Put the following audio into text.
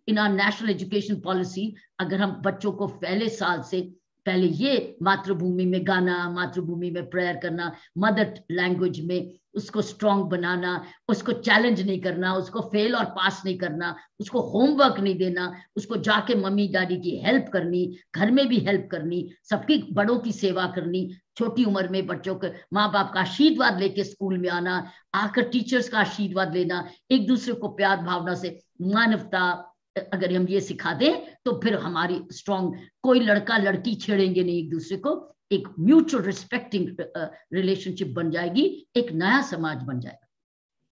In our national education policy अगर हम बच्चों को पहले साल से पहले ये मातृभूमि में गाना, मातृभूमि में प्रेयर करना, मदर लैंग्वेज में उसको स्ट्रांग बनाना, उसको चैलेंज नहीं करना, उसको फेल और पास नहीं करना, उसको होमवर्क नहीं देना, उसको जाके मम्मी डैडी की हेल्प करनी, घर में भी हेल्प करनी, सबकी बड़ों की सेवा करनी, छोटी उम्र में बच्चों के माँ बाप का आशीर्वाद लेके स्कूल में आना, आकर टीचर्स का आशीर्वाद लेना, एक दूसरे को प्यार भावना से, मानवता, अगर हम ये सिखा दें तो फिर हमारी स्ट्रॉन्ग, कोई लड़का लड़की छेड़ेंगे नहीं एक दूसरे को, एक म्यूचुअल रिस्पेक्टिंग रिलेशनशिप बन जाएगी, एक नया समाज बन जाएगा।